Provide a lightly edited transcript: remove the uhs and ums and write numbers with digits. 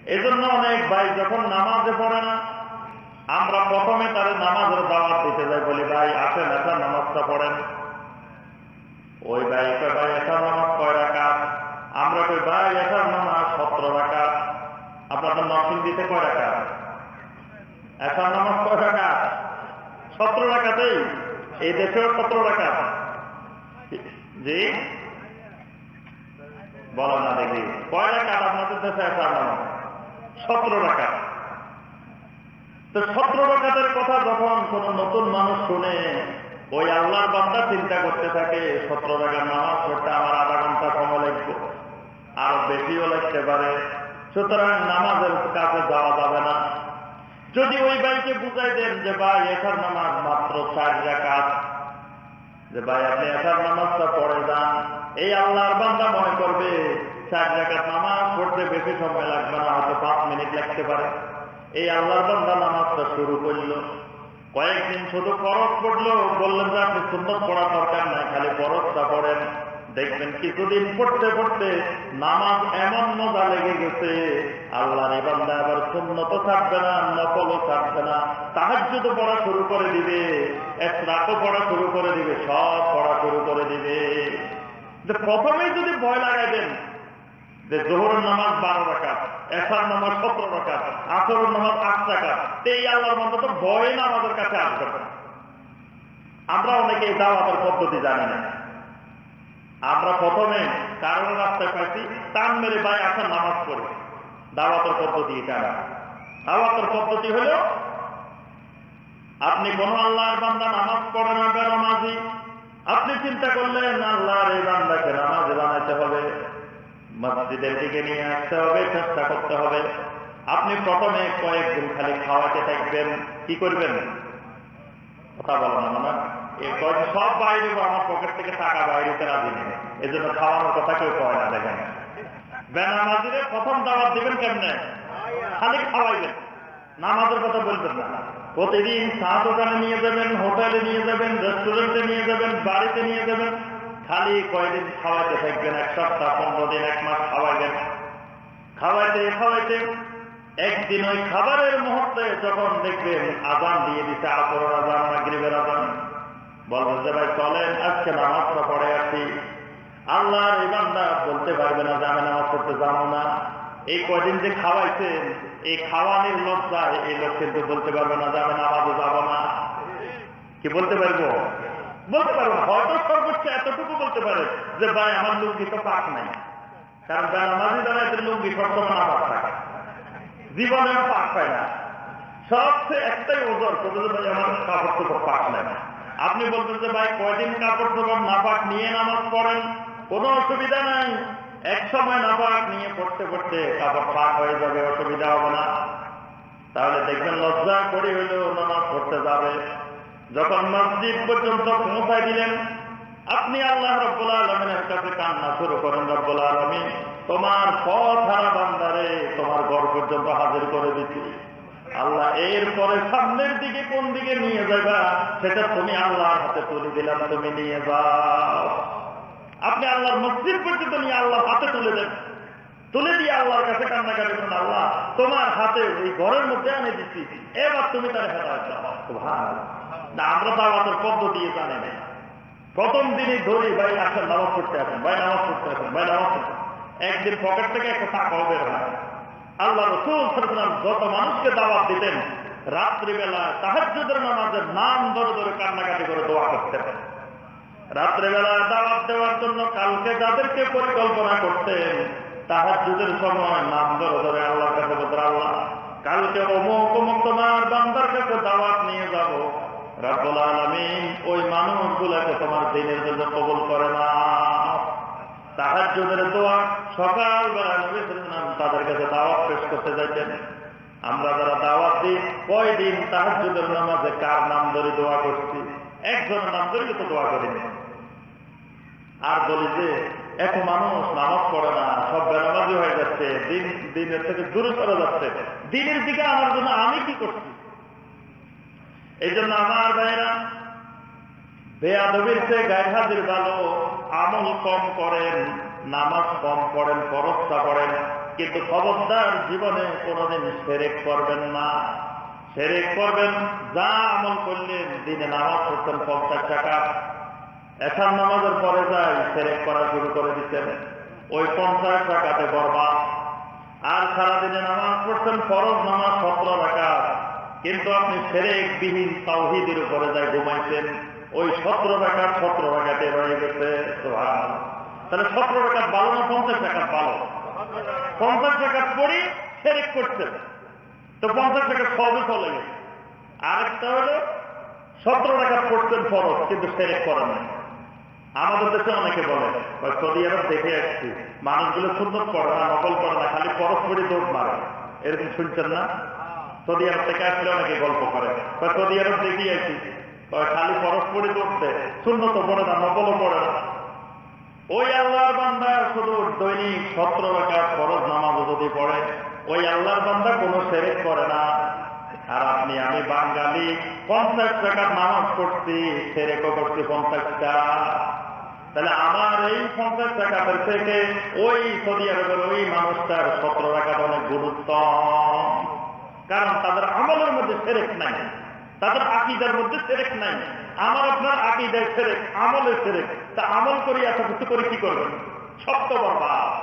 এজন্য অনেক ভাই যখন নামাজে পড়ে না, আমরা প্রথমে তাদের নামাজের দাওয়াত দিতে যাই, বলি ভাই আসেন এসার নামাজটা পড়েন। ওই ভাই কয় ভাই এসার নামাজ কয় রাকাত? আমরা কই ভাই এসার নামাজ 17 রাকাত। আপনাদের নরসিংদীতে কয় রাকাত? এসার নামাজ কয় রাকাত? 17 রাকাতেই। এই দেশেও 17 রাকাত। জি বলো না দেখি, কয় রাকাত আপনাদের দেশে এসার নামাজ? 17 রাকাত। তো 17 রাকাতের কথা যখন কোন নতুন মানুষ শুনে, ওই আল্লাহর বান্দা চিন্তা করতে থাকে 17 রাকাত নামাজ পড়তে আমার আধা ঘন্টা সময় লাগবে, আরো বেশিও লাগতে পারে, সুতরাং নামাজের কাছে যাওয়া যাবে না। যদি ওই ভাইকে বুঝাই দেন যে ভাই এসার নামাজ মাত্র 4 রাকাত, যে ভাই আপনি এসার নামাজটা পড়ে যান, এই আল্লাহর বান্দা মনে করবে 4 রাকাত নামাজ পড়তে বেশি সময় লাগবে না, হয়তো 5 মিনিট লাগতে পারে। এই আল্লাহর বান্দা নামাজটা শুরু করলো, কয়েকদিন শুধু ফরজ পড়লো, বললেন যে আপনি সুন্নত পড়ার দরকার নাই, খালি ফরজটা পড়েন। দেখবেন কিছুদিন পড়তে পড়তে নামাজ এমন মজা লেগে গেছে, আল্লাহর বান্দা আবার সুন্নত ছাড়বে না, নফলও ছাড়বে না, তাহাজ্জুদ পড়া শুরু করে দিবে, ইশরাকও পড়া শুরু করে দিবে, সব পড়া শুরু করে দিবে। যে প্রথমেই যদি ভয় লাগাই দেন যে জোহরের নামাজ 12 রাকাত, এশার নামাজ 17 রাকাত, আসরের নামাজ 8 রাকাত, এই আল্লাহর বান্দা তো ভয়ে নামাজের কাছে আসবে না। আমরা অনেকে এই দাওয়াতের পদ্ধতি জানি না। আমরা প্রথমে কারণ রাস্তায় পাইছি, টান মেরে ভাই আসেন নামাজ পড়ে। দাওয়াতের পদ্ধতি এটা না। দাওয়াতের পদ্ধতি হল আপনি কোন আল্লাহর বান্দা নামাজ পড়ে না, বেনামাজি, আপনি চিন্তা করলেন আল্লাহর এই বান্দাকে নামাজি বানাইতে হবে, মসজিদের দিকে নিয়ে আসতে হবে, চেষ্টা করতে হবে। আপনি প্রথমে কয়েকদিন খালি খাওয়াতে থাকবেন, কি করবেন? কথা বলো না না, সব বাইরে আমার পকেট থেকে টাকা বাইরেতে রাজি নেই, এই জন্য খাওয়ানোর কথা কেউ কয় না। দেখেন বেনামাজিরে প্রথম দাওয়াত দিবেন কেমনে? খালি খাওয়াইবেন, নামাজের কথা বলবেন না। প্রতিদিন চা দোকানে নিয়ে যাবেন, হোটেলে নিয়ে যাবেন, রেস্টুরেন্টে নিয়ে যাবেন, বাড়িতে নিয়ে যাবেন, খালি কয়দিন খাওয়াইতে থাকবেন, 1 সপ্তাহ, 15 দিন, 1 মাস খাওয়াইবেন। খাওয়াইতে খাওয়াইতে একদিন ওই খাবারের মুহূর্তে যখন দেখবেন আজান দিয়ে দিতে, আসরের আজান, মাগরিবের আজান, বলবেন যে ভাই চলেন আজকে নামাজটা পড়ে আসি। আল্লাহর এই বান্দা বলতে পারবে না যে আমি নামাজ পড়তে যাবো না। এই কয়দিন যে খাওয়াইছেন, এই খাওয়ানোর লজ্জায় এই লোক কিন্তু বলতে পারবে না যে আমি নামাজে যাবো না। কি বলতে পারবো? বলতে পারবো, হয়তো সর্বোচ্চ এতটুকু বলতে পারে যে ভাই আমার লুঙ্গি তো পাক নাই, কারণ বেনামাজি দ্বারা এদের লুঙ্গি সবসময় না পাক থাকে, জীবনে পাক পায় না। সবচেয়ে একটাই ওজোর করবে যে ভাই আমার কাপড় চোপড় পাক নাই। আপনি বলতেন যে ভাই কয়দিন কাপড় চোপড় নাপাক নিয়ে নামাজ পড়েন, কোনো অসুবিধা নাই। এক সময় নাপাক নিয়ে পড়তে পড়তে কাপড় পাক হয়ে যাবে, অসুবিধা হবে না। তাহলে দেখবেন লজ্জা করে হইলেও নামাজ পড়তে যাবে। যখন মসজিদ পর্যন্ত পৌঁছায় দিলেন, আপনি আল্লাহ রব্বুল আলামিনের কাছে কান্না শুরু করেন, রব্বুল আলামিন তোমার পথ হারা বান্দারে তোমার ঘর পর্যন্ত হাজির করে দিচ্ছি। আল্লাহ এরপরে সামনের দিকে কোন দিকে নিয়ে যাবা সেটা তুমি আল্লাহর হাতে তুলে দিলাম, তুমি নিয়ে যাও। আপনি আল্লাহর মসজিদ পর্যন্ত নিয়ে আল্লাহর হাতে তুলে দেন, তুলে দিয়ে আল্লাহর কাছে কান্নাকাটি করেন, আল্লাহ তোমার হাতে এই ঘরের মধ্যে আনে দিচ্ছি, এবার তুমি তার হেদায়েত দাও। সুবহানাল্লাহ। না, আমরা দাওয়াতের পদ্ধতি জানি না। প্রথম দিনই ধরি ভাই আসেন নামাজ পড়তে আসেন, ভাই নামাজ পড়তে আসেন, ভাই নামাজ পড়তে। একদিন পকেট থেকে একটা টাকাও বের হয়। আল্লাহ রাসূল সাল্লাল্লাহু আলাইহি ওয়াসাল্লাম যত মানুষকে দাওয়াত দিতেন, রাত্রিবেলা তাহাজ্জুদের নামাজের নাম ধরে ধরে কান্নাকাটি করে দোয়া করতেন। রাত্রিবেলা দাওয়াত দেওয়ার জন্য কালকে যাদেরকে পরিকল্পনা করতেন, তাহাজ্জুদের সময় নাম ধরে ধরে আল্লাহর কাছে বলতেন, আল্লাহ কালকে অমুক অমুক তোমার বান্দার কাছে দাওয়াত নিয়ে যাব, রব্বুল আলামিন ওই মানুষগুলোকে তোমার দ্বীনের জন্য কবুল করে না। তাহাজ্জুদের দোয়া সকালবেলা নবী সাল্লাল্লাহু আলাইহি ওয়াসাল্লাম তাদের কাছে দাওয়াত পেশ করতে যাইতেন। আমরা যারা দাওয়াত দিই, কয়দিন তাহাজ্জুদের নামাজে কার নাম ধরে দোয়া করছি? একজনের নাম ধরে তো দোয়া করিনি। আর বলি যে এত মানুষ নামাজ পড়ে না, সব বেনামাজি হয়ে যাচ্ছে, দিনের থেকে দূরে সরে যাচ্ছে, দিনের দিকে আমার জন্য আমি কি করছি? এই জন্য আমার ভাইরা, বেয়াদবির চেয়ে গায়ে হাজির ভালো, আমল কম করেন, নামাজ কম পড়েন, ফরজটা পড়েন, কিন্তু খবরদার জীবনে কোনোদিন শিরক করবেন না। শিরক করবেন, যা আমল করলেন, দিনে নামাজ পড়তেন 50 টাকা, এশার নামাজের পরে যাই শিরক করা শুরু করে দিচ্ছেন, ওই 50 টাকাতে বরবাদ। আর সারাদিনে নামাজ পড়ছেন, ফরজ নামাজ 17 রাকাত, কিন্তু আপনি শিরক বিহীন তাওহীদের উপরে যাই ঘুমাইছেন, ওই 17 রাকাতে রয়ে গেছে। সুবহানাল্লাহ। তাহলে 17 রাকাত ভালো না 50 রাকাত ভালো? 50 রাকাত পড়ি শিরক করছেন, তো 50 টাকা সবে চলে গেছে। আরেকটা হলো 17 রাকাত পড়ছেন ফরজ, কিন্তু শিরক করেন না। আমাদের দেশে অনেকে বলে, সৌদি আরব দেখে আসছি, মানুষগুলো সুন্নত পড়ে না, নকল করে না, খালি ফরজ পড়ে দৌড় মারে। এরকম শুনছেন না? সৌদি আরব থেকে আসলে অনেকে গল্প করে, সৌদি আরব দেখি আসছি, খালি ফরজ পড়ে দৌড়তে, সুন্নত পড়ে না, নকলও পড়ে না। ওই আল্লাহর বান্দা শুধু দৈনিক 17 রাকাত ফরজ নামাজ যদি পড়ে, ওই আল্লাহর বান্দা কোনো শিরক করে না। আর আপনি আমি বাঙালি 50 টাকার নামাজ পড়ছি, শিরকও করছি 50টা। তাহলে আমার এই 50 টাকার থেকে ওই সৌদি আরবের ওই মানুষটার 17 রাকাত অনেক গুরুত্ব, কারণ তাদের আমলের মধ্যে শিরক নাই, তাদের আকীদার মধ্যে শিরক নাই। আমার আপনার আকীদায় শিরক, আমলে শিরক। তা আমল করি এত কিছু করে কি করবেন? সব তো বরবাদ।